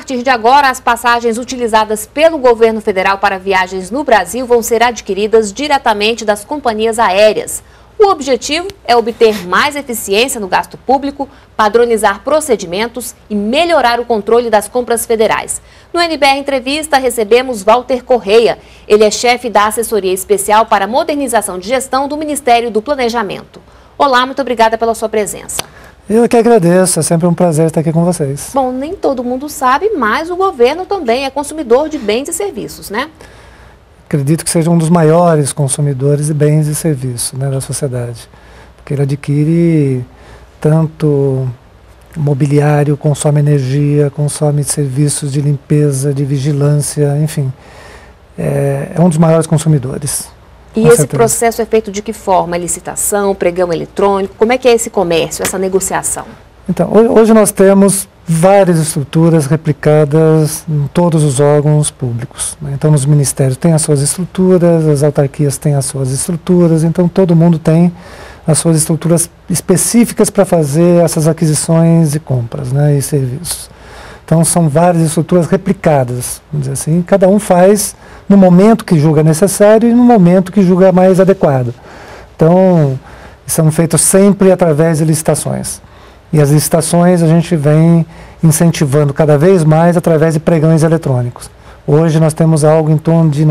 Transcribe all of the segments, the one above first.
partir de agora, as passagens utilizadas pelo governo federal para viagens no Brasil vão ser adquiridas diretamente das companhias aéreas. O objetivo é obter mais eficiência no gasto público, padronizar procedimentos e melhorar o controle das compras federais. No NBR Entrevista, recebemos Walter Correia. Ele é chefe da Assessoria Especial para a Modernização de Gestão do Ministério do Planejamento. Olá, muito obrigada pela sua presença. Eu que agradeço, é sempre um prazer estar aqui com vocês. Bom, nem todo mundo sabe, mas o governo também é consumidor de bens e serviços, né? Acredito que seja um dos maiores consumidores de bens e serviços, né, da sociedade. Porque ele adquire tanto mobiliário, consome energia, consome serviços de limpeza, de vigilância, enfim. É um dos maiores consumidores. E esse processo é feito de que forma? Licitação, pregão eletrônico? Como é que é esse comércio, essa negociação? Então, hoje nós temos várias estruturas replicadas em todos os órgãos públicos, né? Então, os ministérios têm as suas estruturas, as autarquias têm as suas estruturas, então todo mundo tem as suas estruturas específicas para fazer essas aquisições e compras, né, e serviços. Então, são várias estruturas replicadas, vamos dizer assim, cada um faz no momento que julga necessário e no momento que julga mais adequado. Então, são feitos sempre através de licitações. E as licitações a gente vem incentivando cada vez mais através de pregões eletrônicos. Hoje nós temos algo em torno de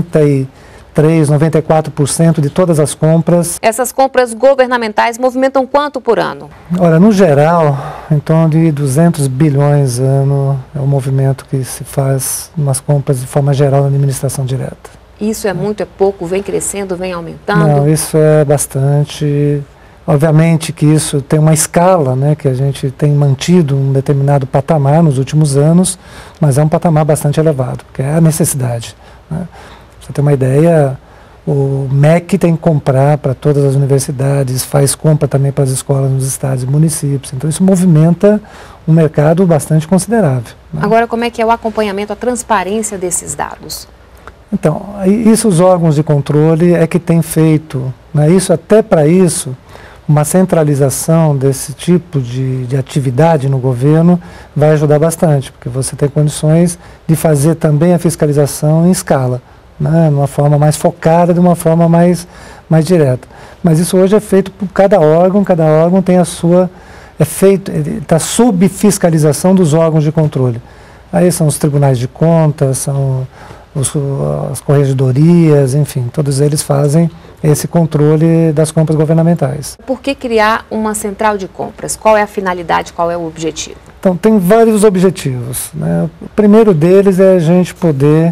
94% de todas as compras. Essas compras governamentais movimentam quanto por ano? Olha, no geral, em torno de 200 bilhões ano é o movimento que se faz nas compras de forma geral na administração direta. Isso é muito, é pouco? Vem crescendo, vem aumentando? Não, isso é bastante. Obviamente que isso tem uma escala, né, que a gente tem mantido um determinado patamar nos últimos anos, mas é um patamar bastante elevado, porque é a necessidade, né? Pra você ter uma ideia, o MEC tem que comprar para todas as universidades, faz compra também para as escolas nos estados e municípios, então isso movimenta um mercado bastante considerável, né? Agora, como é que é o acompanhamento, a transparência desses dados? Então, isso os órgãos de controle é que têm feito, né, isso até para isso. Uma centralização desse tipo de atividade no governo vai ajudar bastante, porque você tem condições de fazer também a fiscalização em escala, né, de uma forma mais focada, de uma forma mais direta. Mas isso hoje é feito por cada órgão tem a sua, está sob fiscalização dos órgãos de controle. Aí são os tribunais de contas, são as corregedorias, enfim, todos eles fazem esse controle das compras governamentais. Por que criar uma central de compras? Qual é a finalidade, qual é o objetivo? Então, tem vários objetivos, né? O primeiro deles é a gente poder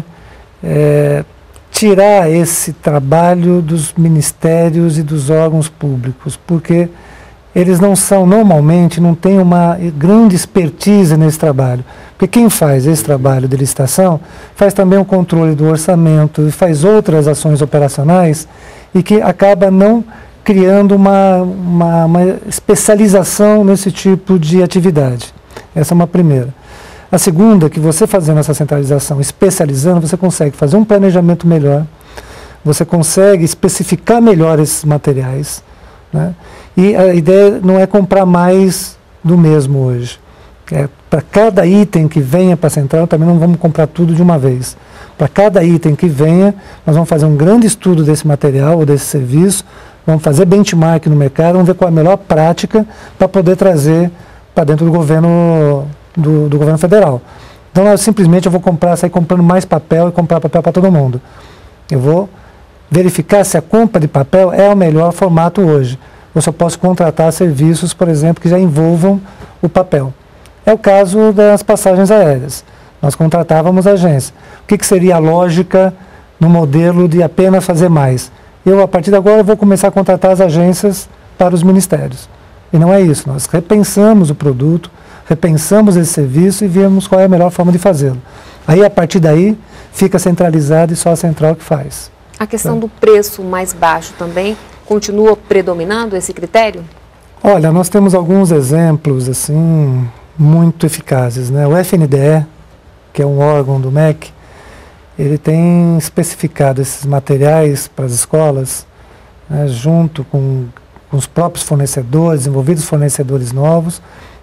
tirar esse trabalho dos ministérios e dos órgãos públicos, porque eles normalmente não têm uma grande expertise nesse trabalho. Porque quem faz esse trabalho de licitação faz também o controle do orçamento e faz outras ações operacionais e que acaba não criando uma especialização nesse tipo de atividade. Essa é uma primeira. A segunda, que você fazendo essa centralização, especializando, você consegue fazer um planejamento melhor, você consegue especificar melhor esses materiais, né? E a ideia não é comprar mais do mesmo hoje. Para cada item que venha para a central, também não vamos comprar tudo de uma vez. Para cada item que venha, nós vamos fazer um grande estudo desse material ou desse serviço, vamos fazer benchmark no mercado, vamos ver qual é a melhor prática para poder trazer para dentro do governo, do governo federal. Então, eu vou sair comprando mais papel e comprar papel para todo mundo. Eu vou verificar se a compra de papel é o melhor formato hoje. Ou se eu posso contratar serviços, por exemplo, que já envolvam o papel. É o caso das passagens aéreas. Nós contratávamos agência. O que seria a lógica no modelo de apenas fazer mais? A partir de agora, vou começar a contratar as agências para os ministérios. E não é isso. Nós repensamos o produto, repensamos esse serviço e vemos qual é a melhor forma de fazê-lo. Aí, a partir daí, fica centralizado e só a central que faz. A questão do preço mais baixo também continua predominando esse critério? Olha, nós temos alguns exemplos assim muito eficazes, né? O FNDE, que é um órgão do MEC, ele tem especificado esses materiais para as escolas, né, junto com os próprios fornecedores, envolvidos fornecedores novos,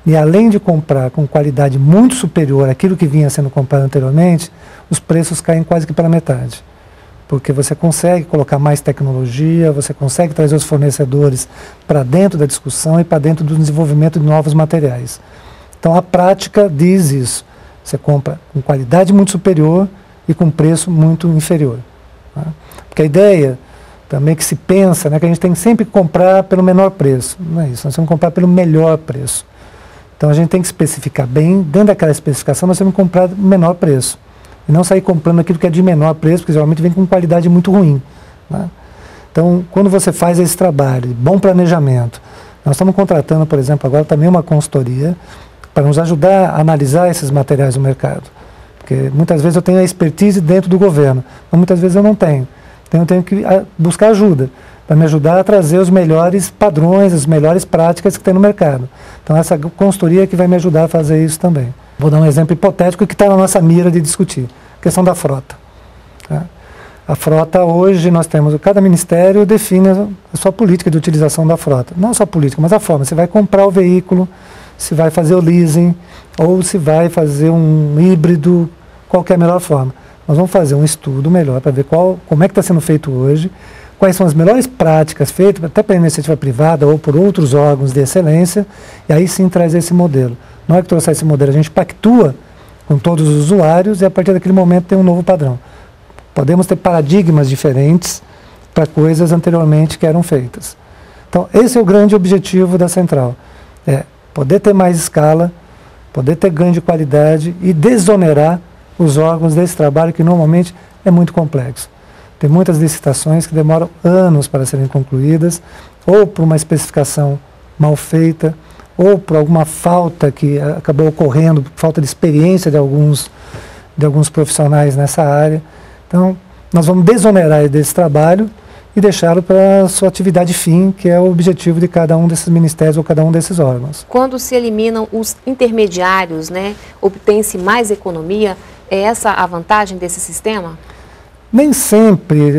E além de comprar com qualidade muito superior àquilo que vinha sendo comprado anteriormente, os preços caem quase que pela metade. Porque você consegue colocar mais tecnologia, você consegue trazer os fornecedores para dentro da discussão e para dentro do desenvolvimento de novos materiais. Então a prática diz isso. Você compra com qualidade muito superior e com preço muito inferior. Tá? Porque a ideia também que se pensa, né, que a gente tem que sempre comprar pelo menor preço. Não é isso, nós temos que comprar pelo melhor preço. Então a gente tem que especificar bem, dentro daquela especificação nós temos que comprar o menor preço. E não sair comprando aquilo que é de menor preço, porque geralmente vem com qualidade muito ruim. Né? Então, quando você faz esse trabalho, bom planejamento, nós estamos contratando, por exemplo, agora também uma consultoria para nos ajudar a analisar esses materiais no mercado. Porque muitas vezes eu tenho a expertise dentro do governo, mas muitas vezes eu não tenho. Então eu tenho que buscar ajuda, para me ajudar a trazer os melhores padrões, as melhores práticas que tem no mercado. Então essa consultoria que vai me ajudar a fazer isso também. Vou dar um exemplo hipotético que está na nossa mira de discutir, a questão da frota. Tá? A frota hoje nós temos, cada ministério define a sua política de utilização da frota. Não só a política, mas a forma. Você vai comprar o veículo, se vai fazer o leasing, ou se vai fazer um híbrido, qual que é a melhor forma. Nós vamos fazer um estudo melhor para ver como é que está sendo feito hoje, quais são as melhores práticas feitas, até pela iniciativa privada ou por outros órgãos de excelência, e aí sim trazer esse modelo. Na hora que trouxer esse modelo, a gente pactua com todos os usuários e a partir daquele momento tem um novo padrão. Podemos ter paradigmas diferentes para coisas anteriormente que eram feitas. Então, esse é o grande objetivo da central. É poder ter mais escala, poder ter ganho de qualidade e desonerar os órgãos desse trabalho que normalmente é muito complexo. Tem muitas licitações que demoram anos para serem concluídas, ou por uma especificação mal feita, ou por alguma falta que acabou ocorrendo, por falta de experiência de alguns profissionais nessa área. Então, nós vamos desonerar desse trabalho e deixá-lo para a sua atividade fim, que é o objetivo de cada um desses ministérios ou cada um desses órgãos. Quando se eliminam os intermediários, né, obtém-se mais economia? É essa a vantagem desse sistema? Nem sempre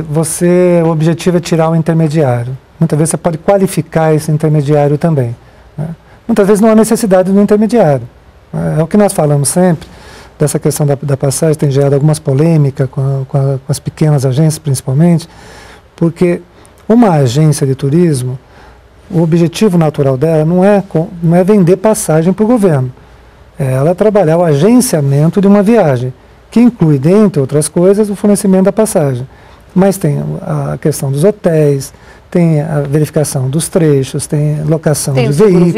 o objetivo é tirar o intermediário. Muitas vezes você pode qualificar esse intermediário também. Né? Muitas vezes não há necessidade do intermediário. É o que nós falamos sempre, dessa questão da passagem, tem gerado algumas polêmicas com as pequenas agências, principalmente, porque uma agência de turismo, o objetivo natural dela não é vender passagem para o governo. É ela trabalhar o agenciamento de uma viagem, que inclui, dentre outras coisas, o fornecimento da passagem. Mas tem a questão dos hotéis, tem a verificação dos trechos, tem locação de veículos.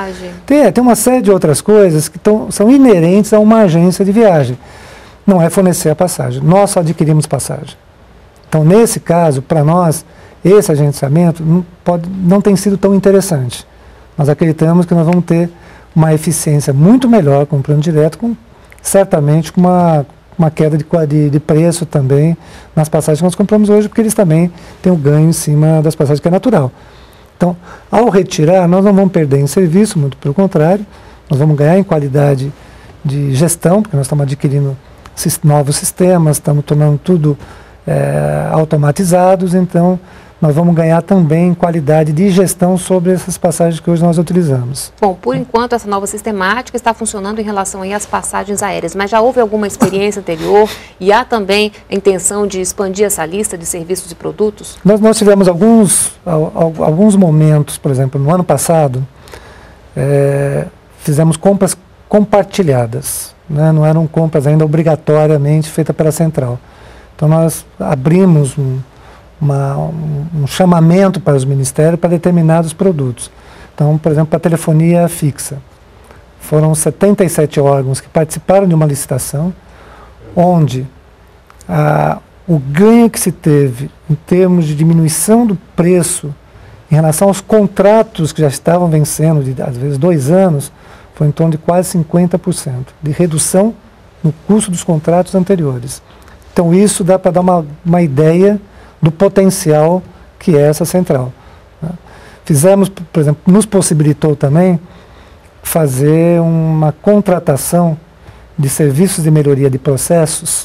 Tem uma série de outras coisas que são inerentes a uma agência de viagem. Não é fornecer a passagem. Nós só adquirimos passagem. Então, nesse caso, para nós, esse agenciamento não tem sido tão interessante. Nós acreditamos que nós vamos ter uma eficiência muito melhor comprando direto, certamente com uma queda de preço também nas passagens que nós compramos hoje, porque eles também têm o ganho em cima das passagens, que é natural. Então, ao retirar, nós não vamos perder em serviço, muito pelo contrário, nós vamos ganhar em qualidade de gestão, porque nós estamos adquirindo novos sistemas, estamos tornando tudo automatizados, então nós vamos ganhar também em qualidade de gestão sobre essas passagens que hoje nós utilizamos. Bom, por enquanto essa nova sistemática está funcionando em relação aí às passagens aéreas, mas já houve alguma experiência anterior e há também a intenção de expandir essa lista de serviços e produtos? Nós tivemos alguns momentos, por exemplo, no ano passado, fizemos compras compartilhadas, né? Não eram compras ainda obrigatoriamente feitas pela central. Então nós abrimos um chamamento para os ministérios para determinados produtos. Então, por exemplo, para a telefonia fixa. Foram 77 órgãos que participaram de uma licitação, onde o ganho que se teve em termos de diminuição do preço em relação aos contratos que já estavam vencendo, de às vezes 2 anos, foi em torno de quase 50% de redução no custo dos contratos anteriores. Então, isso dá para dar uma ideia do potencial que é essa central. Né? Fizemos, por exemplo, nos possibilitou também fazer uma contratação de serviços de melhoria de processos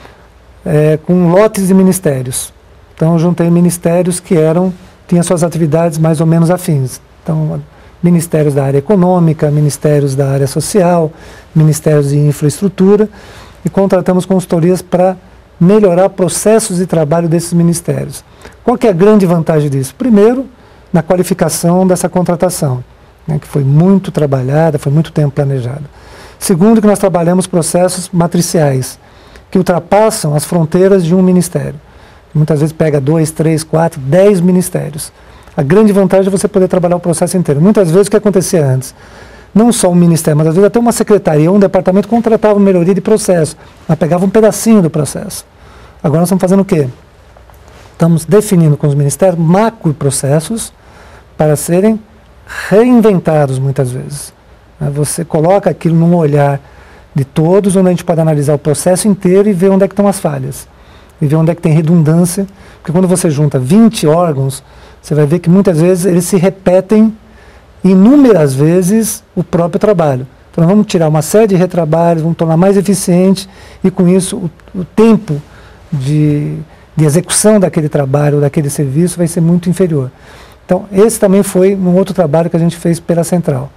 com lotes de ministérios. Então, eu juntei ministérios que tinham suas atividades mais ou menos afins. Então, ministérios da área econômica, ministérios da área social, ministérios de infraestrutura, e contratamos consultorias para melhorar processos de trabalho desses ministérios. Qual que é a grande vantagem disso? Primeiro, na qualificação dessa contratação, né, que foi muito trabalhada, foi muito tempo planejada. Segundo, que nós trabalhamos processos matriciais, que ultrapassam as fronteiras de um ministério. Muitas vezes pega 2, 3, 4, 10 ministérios. A grande vantagem é você poder trabalhar o processo inteiro. Muitas vezes o que acontecia antes, não só um ministério, mas às vezes até uma secretaria, um departamento contratava melhoria de processo, mas pegava um pedacinho do processo. Agora nós estamos fazendo o quê? Estamos definindo com os ministérios macroprocessos para serem reinventados muitas vezes. Você coloca aquilo num olhar de todos, onde a gente pode analisar o processo inteiro e ver onde é que estão as falhas. E ver onde é que tem redundância. Porque quando você junta 20 órgãos, você vai ver que muitas vezes eles se repetem inúmeras vezes o próprio trabalho. Então nós vamos tirar uma série de retrabalhos, vamos tornar mais eficiente e com isso o tempo de execução daquele trabalho, daquele serviço vai ser muito inferior. Então esse também foi um outro trabalho que a gente fez pela Central.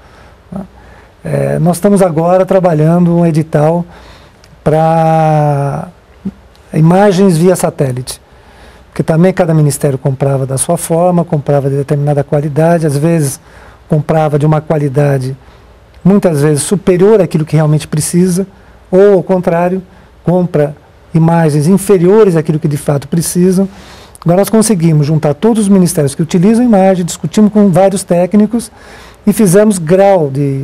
Nós estamos agora trabalhando um edital para imagens via satélite, porque também cada ministério comprava da sua forma, comprava de determinada qualidade, às vezes comprava de uma qualidade muitas vezes superior àquilo que realmente precisa, ou ao contrário, compra imagens inferiores àquilo que de fato precisam. Agora nós conseguimos juntar todos os ministérios que utilizam imagem, discutimos com vários técnicos e fizemos grau de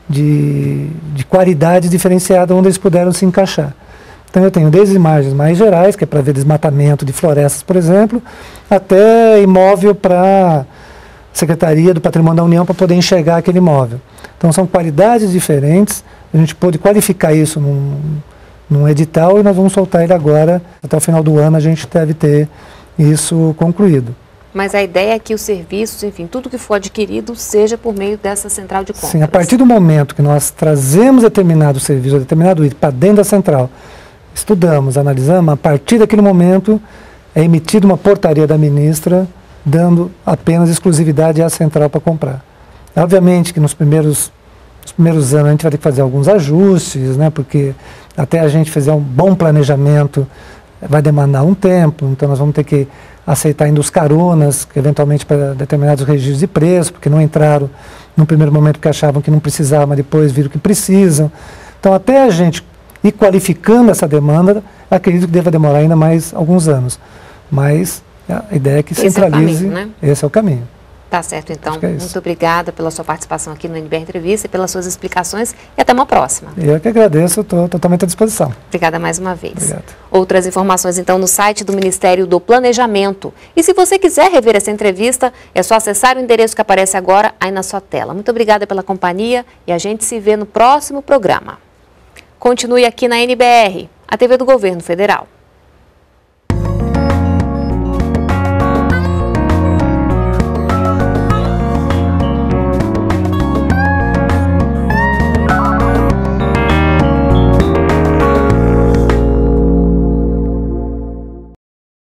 qualidade diferenciada onde eles puderam se encaixar. Então eu tenho desde imagens mais gerais, que é para ver desmatamento de florestas, por exemplo, até imóvel para a Secretaria do Patrimônio da União para poder enxergar aquele imóvel. Então são qualidades diferentes, a gente pôde qualificar isso num edital e nós vamos soltar ele agora, até o final do ano a gente deve ter isso concluído. Mas a ideia é que os serviços, enfim, tudo que for adquirido seja por meio dessa central de compras. Sim, a partir do momento que nós trazemos determinado serviço, determinado item para dentro da central, estudamos, analisamos, a partir daquele momento é emitida uma portaria da ministra dando apenas exclusividade à central para comprar. Obviamente que nos primeiros anos a gente vai ter que fazer alguns ajustes, né, porque até a gente fazer um bom planejamento vai demandar um tempo, então nós vamos ter que aceitar ainda os caronas, que eventualmente para determinados registros de preço, porque não entraram no primeiro momento porque achavam que não precisavam, mas depois viram que precisam. Então até a gente ir qualificando essa demanda, acredito que deva demorar ainda mais alguns anos. Mas a ideia é que centralize, esse é o caminho, né? Esse é o caminho. Tá certo, então. Muito obrigada pela sua participação aqui no NBR Entrevista e pelas suas explicações e até uma próxima. Eu que agradeço, estou totalmente à disposição. Obrigada mais uma vez. Obrigado. Outras informações, então, no site do Ministério do Planejamento. E se você quiser rever essa entrevista, é só acessar o endereço que aparece agora aí na sua tela. Muito obrigada pela companhia e a gente se vê no próximo programa. Continue aqui na NBR, a TV do Governo Federal.